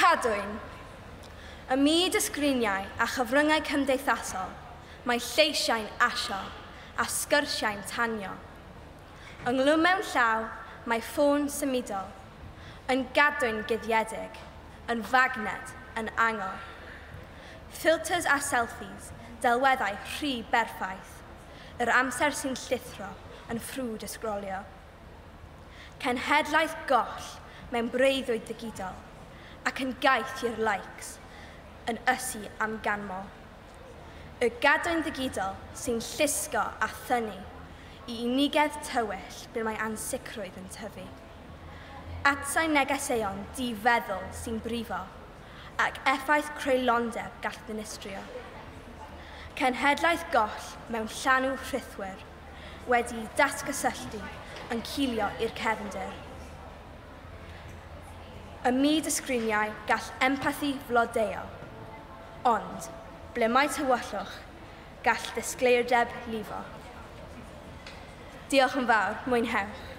Gadwyn. Y myd ysgriniau a chyfryngau cymdeithasol, mae lleisiau'n asio a sgyrsiau'n tanio. Ynglwm mewn llaw, mae ffôn symudol, yn gadwyn guddiedig, yn fagnet, yn angor. Filters a selfies, delweddau rhy berffaith, yr amser sy'n llithro yn ffrwd ysgrolio. Cenhedlaeth goll mewn breuddwyd digidol, ac yn gaeth i'r likes, yn ysu am ganmol. Y gadwyn digidol sy'n llusgo a thynnu i unigedd tywyll ble mae ansicrwydd yn tyfu. Atsau negeseuon di-feddwl sy'n brifo, ac effaith creulondeb gall ddinistrio. Cenhedlaeth goll mewn llanw rhythwyr, wedi datgysylltu yn cilio i'r cefndir. Y myd ysgriniau gall empathi flodeo, ond, ble mae tywyllwch, gall ddisgleirdeb lifo. Diolch yn fawr, mwynhewch.